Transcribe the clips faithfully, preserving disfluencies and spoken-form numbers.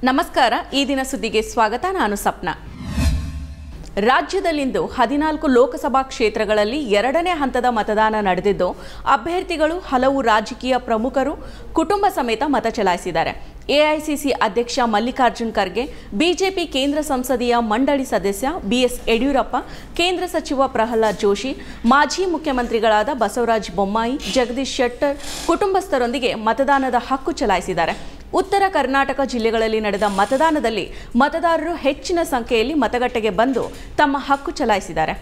ನಮಸ್ಕಾರ ಈ ದಿನ ಸುದ್ದಿಗೆ ಸ್ವಾಗತ ನಾನು ಸಪ್ನಾ ರಾಜ್ಯದಲ್ಲಿಂದು ಹದಿನಾಲ್ಕು ಲೋಕಸಭಾ ಕ್ಷೇತ್ರಗಳಲ್ಲಿ ಎರಡನೇ ಹಂತದ ಮತದಾನ ನಡೆದಿದ್ದು ಅಭ್ಯರ್ಥಿಗಳು ಹಲವು ರಾಜಕೀಯ ಪ್ರಮುಖರು ಕುಟುಂಬ ಸಮೇತ ಮತ ಚಲಾಯಿಸಿದ್ದಾರೆ ಎಐಸಿಸಿ ಅಧ್ಯಕ್ಷ ಮಲ್ಲಿಕಾರ್ಜುನ್ ಖರ್ಗೆ ಬಿಜೆಪಿ ಕೇಂದ್ರ ಸಂಸದೀಯ ಮಂಡಳಿ ಸದಸ್ಯ ಬಿಎಸ್ ಯಡಿಯೂರಪ್ಪ ಕೇಂದ್ರ ಸಚಿವ ಪ್ರಹ್ಲಾದ್ ಜೋಶಿ ಮಾಜಿ ಮುಖ್ಯಮಂತ್ರಿಗಳಾದ ಬಸವರಾಜ ಬೊಮ್ಮಾಯಿ ಜಗದೀಶ್ ಶೆಟ್ಟರ್ ಕುಟುಂಬಸ್ಥರೊಂದಿಗೆ ಮತದಾನದ ಹಕ್ಕು ಚಲಾಯಿಸಿದ್ದಾರೆ ಉತ್ತರ ಕರ್ನಾಟಕ ಜಿಲ್ಲೆಗಳಲ್ಲಿ ನಡೆದ ಮತದಾನದಲ್ಲಿ ಮತದಾರರು ಹೆಚ್ಚಿನ ಸಂಖ್ಯೆಯಲ್ಲಿ ಮತಗಟ್ಟೆಗೆ ಬಂದು ತಮ್ಮ ಹಕ್ಕು ಚಲಾಯಿಸಿದ್ದಾರೆ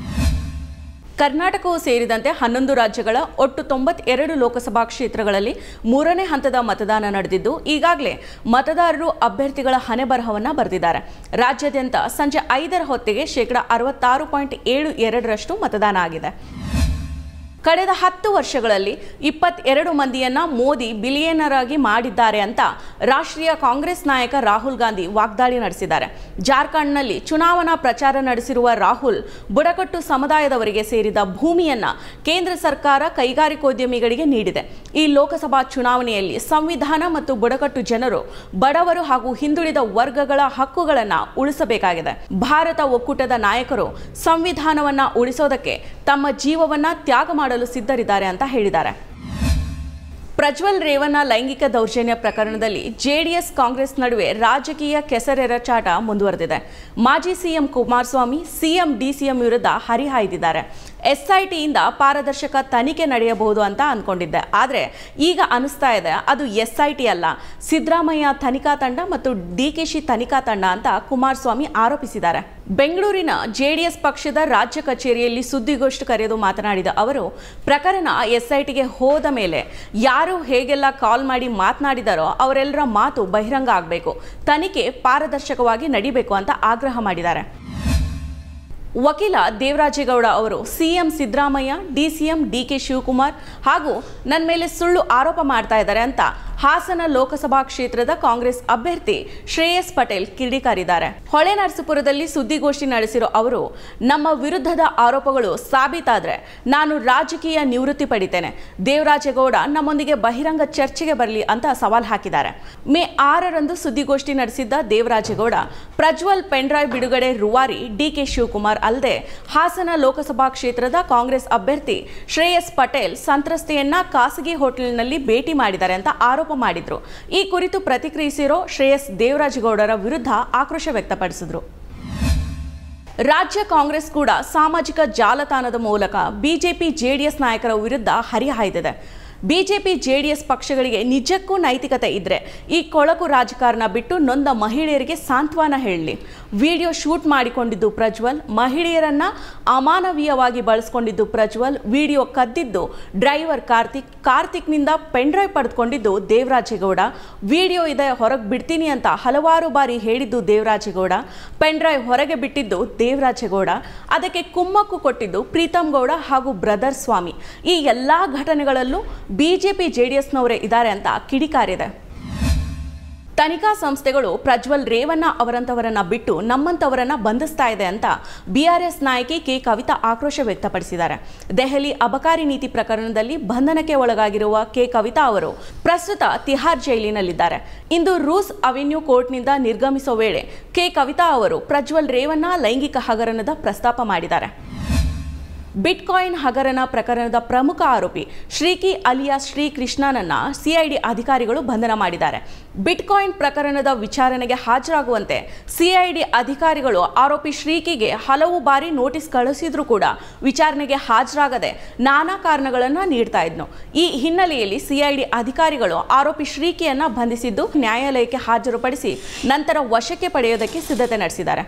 ಕರ್ನಾಟಕವು ಸೇರಿದಂತೆ ಹನ್ನೊಂದು ರಾಜ್ಯಗಳ ಒಟ್ಟು ತೊಂಬತ್ತೆರಡು ಲೋಕಸಭಾ ಕ್ಷೇತ್ರಗಳಲ್ಲಿ ಮೂರನೇ ಹಂತದ ಮತದಾನ ನಡೆದಿದ್ದು ಈಗಾಗಲೇ ಮತದಾರರು ಅಭ್ಯರ್ಥಿಗಳ ಹಣೆಬರಹವನ್ನು ಬರೆದಿದ್ದಾರೆ ರಾಜ್ಯಾದ್ಯಂತ ಸಂಜೆ ಐದರ ಹೊತ್ತಿಗೆ ಶೇಕಡಾ ಅರವತ್ತಾರು ಪಾಯಿಂಟ್ ಏಳು ಎರಡರಷ್ಟು ಮತದಾನ ಆಗಿದೆ ಕಳೆದ ಹತ್ತು ವರ್ಷಗಳಲ್ಲಿ ಇಪ್ಪತ್ತೆರಡು ಮಂದಿಯನ್ನ ಮೋದಿ ಬಿಲಿಯನರ್ ಆಗಿ ಮಾಡಿದ್ದಾರೆ ಅಂತ ರಾಷ್ಟ್ರೀಯ ಕಾಂಗ್ರೆಸ್ ನಾಯಕ ರಾಹುಲ್ ಗಾಂಧಿ ವಾಗ್ದಾಳಿ ನಡೆಸಿದ್ದಾರೆ ಜಾರ್ಖಂಡ್ನಲ್ಲಿ ಚುನಾವಣಾ ಪ್ರಚಾರ ನಡೆಸಿರುವ ರಾಹುಲ್ ಬುಡಕಟ್ಟು ಸಮುದಾಯದವರಿಗೆ ಸೇರಿದ ಭೂಮಿಯನ್ನ ಕೇಂದ್ರ ಸರ್ಕಾರ ಕೈಗಾರಿಕೋದ್ಯಮಿಗಳಿಗೆ ನೀಡಿದೆ ಈ ಲೋಕಸಭಾ ಚುನಾವಣೆಯಲ್ಲಿ ಸಂವಿಧಾನ ಮತ್ತು ಬುಡಕಟ್ಟು ಜನರು ಬಡವರು ಹಾಗೂ ಹಿಂದುಳಿದ ವರ್ಗಗಳ ಹಕ್ಕುಗಳನ್ನು ಉಳಿಸಬೇಕಾಗಿದೆ ಭಾರತ ಒಕ್ಕೂಟದ ನಾಯಕರು ಸಂವಿಧಾನವನ್ನ ಉಳಿಸೋದಕ್ಕೆ ತಮ್ಮ ಜೀವವನ್ನ ತ್ಯಾಗ ಮಾಡಲು ಸಿದ್ಧರಿದ್ದಾರೆ ಅಂತ ಹೇಳಿದ್ದಾರೆ ಪ್ರಜ್ವಲ್ ರೇವಣ್ಣ ಲೈಂಗಿಕ ದೌರ್ಜನ್ಯ ಪ್ರಕರಣದಲ್ಲಿ ಜೆಡಿಎಸ್ ಕಾಂಗ್ರೆಸ್ ನಡುವೆ ರಾಜಕೀಯ ಕೆಸರೆರಚಾಟ ಮುಂದುವರೆದಿದೆ ಮಾಜಿ ಸಿಎಂ ಕುಮಾರಸ್ವಾಮಿ ಸಿಎಂ ಡಿಸಿಎಂ ವಿರುದ್ಧ ಹರಿಹಾಯ್ದಿದ್ದಾರೆ ಎಸ್ಐಟಿಯಿಂದ ಪಾರದರ್ಶಕ ತನಿಖೆ ನಡೆಯಬಹುದು ಅಂತ ಅಂದ್ಕೊಂಡಿದ್ದೆ ಆದರೆ ಈಗ ಅನಿಸ್ತಾ ಇದೆ ಅದು ಎಸ್ಐಟಿ ಅಲ್ಲ ಸಿದ್ದರಾಮಯ್ಯ ತನಿಖಾ ತಂಡ ಮತ್ತು ಡಿಕೆಶಿ ತನಿಖಾ ತಂಡ ಅಂತ ಕುಮಾರಸ್ವಾಮಿ ಆರೋಪಿಸಿದ್ದಾರೆ ಬೆಂಗಳೂರಿನ ಜೆಡಿಎಸ್ ಪಕ್ಷದ ರಾಜ್ಯ ಕಚೇರಿಯಲ್ಲಿ ಸುದ್ದಿಗೋಷ್ಠಿ ಕರೆದು ಮಾತನಾಡಿದ ಅವರು ಪ್ರಕರಣ ಎಸ್ಐಟಿಗೆ ಹೋದ ಮೇಲೆ ಯಾರು ಹೇಗೆಲ್ಲ ಕಾಲ್ ಮಾಡಿ ಮಾತನಾಡಿದಾರೋ ಅವರೆಲ್ಲರ ಮಾತು ಬಹಿರಂಗ ಆಗಬೇಕು ತನಿಖೆ ಪಾರದರ್ಶಕವಾಗಿ ನಡೀಬೇಕು ಅಂತ ಆಗ್ರಹ ಮಾಡಿದ್ದಾರೆ ವಕೀಲ ದೇವರಾಜೇಗೌಡ ಅವರು CM Siddaramaiah DCM DK Shivakumar ಹಾಗೂ ನನ್ನ ಮೇಲೆ ಸುಳ್ಳು ಆರೋಪ ಮಾಡ್ತಾ ಇದ್ದಾರೆ ಅಂತ ಹಾಸನ ಲೋಕಸಭಾ ಕ್ಷೇತ್ರದ ಕಾಂಗ್ರೆಸ್ ಅಭ್ಯರ್ಥಿ ಶ್ರೇಯಸ್ ಪಟೇಲ್ ಕಿಡಿಕಾರಿದ್ದಾರೆ ಹೊಳೆನರಸೀಪುರದಲ್ಲಿ ಸುದ್ದಿಗೋಷ್ಠಿ ನಡೆಸಿರೋ ಅವರು ನಮ್ಮ ವಿರುದ್ಧದ ಆರೋಪಗಳು ಸಾಬೀತಾದ್ರೆ ನಾನು ರಾಜಕೀಯ ನಿವೃತ್ತಿ ಪಡಿತೇನೆ ದೇವರಾಜೇಗೌಡ ನಮ್ಮೊಂದಿಗೆ ಬಹಿರಂಗ ಚರ್ಚೆಗೆ ಬರಲಿ ಅಂತ ಸವಾಲ್ ಹಾಕಿದ್ದಾರೆ ಮೇ ಆರರಂದು ಸುದ್ದಿಗೋಷ್ಠಿ ನಡೆಸಿದ್ದ ದೇವರಾಜೇಗೌಡ ಪ್ರಜ್ವಲ್ ಪೆನ್ಡ್ರೈವ್ ಬಿಡುಗಡೆ ರೂವಾರಿ ಡಿಕೆ ಶಿವಕುಮಾರ್ ಅಲ್ಲದೆ ಹಾಸನ ಲೋಕಸಭಾ ಕ್ಷೇತ್ರದ ಕಾಂಗ್ರೆಸ್ ಅಭ್ಯರ್ಥಿ ಶ್ರೇಯಸ್ ಪಟೇಲ್ ಸಂತ್ರಸ್ತೆಯನ್ನ ಖಾಸಗಿ ಹೋಟೆಲ್ನಲ್ಲಿ ಭೇಟಿ ಮಾಡಿದ್ದಾರೆ ಅಂತ ಆರೋಪ ಮಾಡಿದ್ರು ಈ ಕುರಿತು ಪ್ರತಿಕ್ರಿಯಿಸಿರೋ ಶ್ರೇಯಸ್ ದೇವರಾಜೇಗೌಡರ ವಿರುದ್ಧ ಆಕ್ರೋಶ ವ್ಯಕ್ತಪಡಿಸಿದ್ರು ರಾಜ್ಯ ಕಾಂಗ್ರೆಸ್ ಕೂಡ ಸಾಮಾಜಿಕ ಜಾಲತಾಣದ ಮೂಲಕ ಬಿಜೆಪಿ ಜೆಡಿಎಸ್ ನಾಯಕರ ವಿರುದ್ಧ ಹರಿಹಾಯ್ದಿದೆ ಬಿಜೆಪಿ ಜೆಡಿಎಸ್ ಪಕ್ಷಗಳಿಗೆ ನಿಜಕ್ಕೂ ನೈತಿಕತೆ ಇದ್ರೆ ಈ ಕೊಳಕು ರಾಜಕಾರಣ ಬಿಟ್ಟು ನೊಂದ ಮಹಿಳೆಯರಿಗೆ ಸಾಂತ್ವನ ಹೇಳಲಿ ವಿಡಿಯೋ ಶೂಟ್ ಮಾಡಿಕೊಂಡಿದ್ದು ಪ್ರಜ್ವಲ್ ಮಹಿಳೆಯರನ್ನ ಅಮಾನವೀಯವಾಗಿ ಬಳಸಿಕೊಂಡಿದ್ದು ಪ್ರಜ್ವಲ್ ವಿಡಿಯೋ ಕದ್ದಿದ್ದು ಡ್ರೈವರ್ ಕಾರ್ತಿಕ್ ಕಾರ್ತಿಕ್ನಿಂದ ಪೆನ್ಡ್ರೈವ್ ಪಡೆದುಕೊಂಡಿದ್ದು ದೇವರಾಜೇಗೌಡ ವಿಡಿಯೋ ಇದೆ ಹೊರಗೆ ಬಿಡ್ತೀನಿ ಅಂತ ಹಲವಾರು ಬಾರಿ ಹೇಳಿದ್ದು ದೇವರಾಜೇಗೌಡ ಪೆನ್ಡ್ರೈವ್ ಹೊರಗೆ ಬಿಟ್ಟಿದ್ದು ದೇವರಾಜೇಗೌಡ ಅದಕ್ಕೆ ಕುಮ್ಮಕ್ಕು ಕೊಟ್ಟಿದ್ದು ಪ್ರೀತಮ್ ಗೌಡ ಹಾಗೂ ಬ್ರದರ್ ಸ್ವಾಮಿ ಈ ಎಲ್ಲಾ ಘಟನೆಗಳಲ್ಲೂ ಬಿಜೆಪಿ ಜೆಡಿಎಸ್ನವರೇ ಇದ್ದಾರೆ ಅಂತ ಕಿಡಿಕಾರಿದೆ ತನಿಖಾ ಸಂಸ್ಥೆಗಳು ಪ್ರಜ್ವಲ್ ರೇವಣ್ಣ ಅವರಂತವರನ್ನ ಬಿಟ್ಟು ನಮ್ಮಂತವರನ್ನ ಬಂಧಿಸ್ತಾ ಇದೆ ಅಂತ ಬಿಆರ್ಎಸ್ ನಾಯಕಿ ಕೆ ಕವಿತಾ ಆಕ್ರೋಶ ವ್ಯಕ್ತಪಡಿಸಿದ್ದಾರೆ ದೆಹಲಿ ಅಬಕಾರಿ ನೀತಿ ಪ್ರಕರಣದಲ್ಲಿ ಬಂಧನಕ್ಕೆ ಒಳಗಾಗಿರುವ ಕೆ ಕವಿತಾ ಅವರು ಪ್ರಸ್ತುತ ತಿಹಾರ್ ಜೈಲಿನಲ್ಲಿದ್ದಾರೆ ಇಂದು ರೂಸ್ ಅವೆನ್ಯೂ ಕೋರ್ಟ್ನಿಂದ ನಿರ್ಗಮಿಸುವ ವೇಳೆ ಕೆ ಕವಿತಾ ಅವರು ಪ್ರಜ್ವಲ್ ರೇವಣ್ಣ ಲೈಂಗಿಕ ಹಗರಣದ ಪ್ರಸ್ತಾಪ ಮಾಡಿದ್ದಾರೆ ಬಿಟ್ಕಾಯಿನ್ ಹಗರಣ ಪ್ರಕರಣದ ಪ್ರಮುಖ ಆರೋಪಿ ಶ್ರೀಕಿ ಅಲಿಯಾಸ್ ಶ್ರೀಕೃಷ್ಣನನ್ನ ಸಿಐಡಿ ಅಧಿಕಾರಿಗಳು ಬಂಧನ ಮಾಡಿದ್ದಾರೆ ಬಿಟ್ಕಾಯಿನ್ ಪ್ರಕರಣದ ವಿಚಾರಣೆಗೆ ಹಾಜರಾಗುವಂತೆ ಸಿಐಡಿ ಅಧಿಕಾರಿಗಳು ಆರೋಪಿ ಶ್ರೀಕಿಗೆ ಹಲವು ಬಾರಿ ನೋಟಿಸ್ ಕಳುಹಿಸಿದ್ರೂ ಕೂಡ ವಿಚಾರಣೆಗೆ ಹಾಜರಾಗದೆ ನಾನಾ ಕಾರಣಗಳನ್ನು ನೀಡ್ತಾ ಇದ್ನು ಈ ಹಿನ್ನೆಲೆಯಲ್ಲಿ ಸಿಐಡಿ ಅಧಿಕಾರಿಗಳು ಆರೋಪಿ ಶ್ರೀಕಿಯನ್ನ ಬಂಧಿಸಿದ್ದು ನ್ಯಾಯಾಲಯಕ್ಕೆ ಹಾಜರುಪಡಿಸಿ ನಂತರ ವಶಕ್ಕೆ ಪಡೆಯೋದಕ್ಕೆ ಸಿದ್ಧತೆ ನಡೆಸಿದ್ದಾರೆ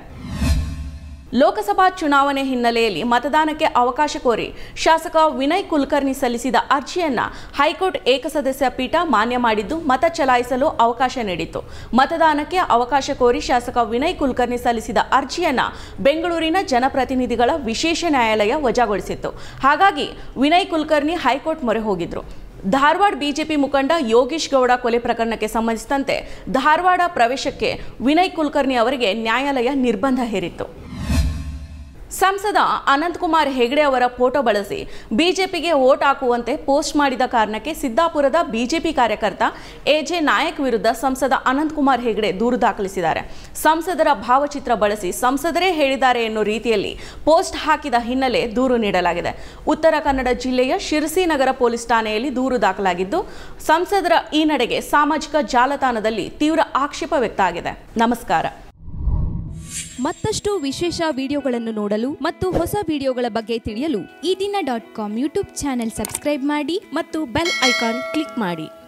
ಲೋಕಸಭಾ ಚುನಾವಣೆ ಹಿನ್ನೆಲೆಯಲ್ಲಿ ಮತದಾನಕ್ಕೆ ಅವಕಾಶ ಕೋರಿ ಶಾಸಕ ವಿನಯ್ ಕುಲಕರ್ಣಿ ಸಲ್ಲಿಸಿದ ಅರ್ಜಿಯನ್ನ ಹೈಕೋರ್ಟ್ ಏಕಸದಸ್ಯ ಪೀಠ ಮಾನ್ಯ ಮಾಡಿದ್ದು ಮತ ಚಲಾಯಿಸಲು ಅವಕಾಶ ನೀಡಿತು ಮತದಾನಕ್ಕೆ ಅವಕಾಶ ಕೋರಿ ಶಾಸಕ ವಿನಯ್ ಕುಲಕರ್ಣಿ ಸಲ್ಲಿಸಿದ ಅರ್ಜಿಯನ್ನ ಬೆಂಗಳೂರಿನ ಜನಪ್ರತಿನಿಧಿಗಳ ವಿಶೇಷ ನ್ಯಾಯಾಲಯ ವಜಾಗೊಳಿಸಿತ್ತು ಹಾಗಾಗಿ ವಿನಯ್ ಕುಲಕರ್ಣಿ ಹೈಕೋರ್ಟ್ ಮೊರೆ ಹೋಗಿದ್ರು ಧಾರವಾಡ ಬಿಜೆಪಿ ಮುಖಂಡ ಯೋಗೀಶ್ ಗೌಡ ಕೊಲೆ ಪ್ರಕರಣಕ್ಕೆ ಸಂಬಂಧಿಸಿದಂತೆ ಧಾರವಾಡ ಪ್ರವೇಶಕ್ಕೆ ವಿನಯ್ ಕುಲಕರ್ಣಿ ಅವರಿಗೆ ನ್ಯಾಯಾಲಯ ನಿರ್ಬಂಧ ಹೇರಿತ್ತು ಸಂಸದ ಅನಂತಕುಮಾರ್ ಹೆಗಡೆ ಅವರ ಫೋಟೋ ಬಳಸಿ ಬಿಜೆಪಿಗೆ ವೋಟ್ ಹಾಕುವಂತೆ ಪೋಸ್ಟ್ ಮಾಡಿದ ಕಾರಣಕ್ಕೆ ಸಿದ್ದಾಪುರದ ಬಿಜೆಪಿ ಕಾರ್ಯಕರ್ತ ಎಜೆ ನಾಯಕ್ ವಿರುದ್ಧ ಸಂಸದ ಅನಂತಕುಮಾರ್ ಹೆಗಡೆ ದೂರು ದಾಖಲಿಸಿದ್ದಾರೆ. ಸಂಸದರ ಭಾವಚಿತ್ರ ಬಳಸಿ ಸಂಸದರೇ ಹೇಳಿದ್ದಾರೆ ಎನ್ನುವ ರೀತಿಯಲ್ಲಿ ಪೋಸ್ಟ್ ಹಾಕಿದ ಹಿನ್ನೆಲೆ ದೂರು ನೀಡಲಾಗಿದೆ. ಉತ್ತರ ಕನ್ನಡ ಜಿಲ್ಲೆಯ ಶಿರಸಿ ನಗರ ಪೊಲೀಸ್ ಠಾಣೆಯಲ್ಲಿ ದೂರು ದಾಖಲಾಗಿದ್ದು, ಸಂಸದರ ಈ ನಡೆಗೆ ಸಾಮಾಜಿಕ ಜಾಲತಾಣದಲ್ಲಿ ತೀವ್ರ ಆಕ್ಷೇಪ ವ್ಯಕ್ತ ಆಗಿದೆ. ನಮಸ್ಕಾರ. ಮತ್ತಷ್ಟು ವಿಶೇಷ ವಿಡಿಯೋಗಳನ್ನು ನೋಡಲು ಮತ್ತು ಹೊಸ ವಿಡಿಯೋಗಳ ಬಗ್ಗೆ ತಿಳಿಯಲು Eedina dot com YouTube channel subscribe ಮಾಡಿ ಮತ್ತು ಬೆಲ್ ಐಕಾನ್ ಕ್ಲಿಕ್ ಮಾಡಿ.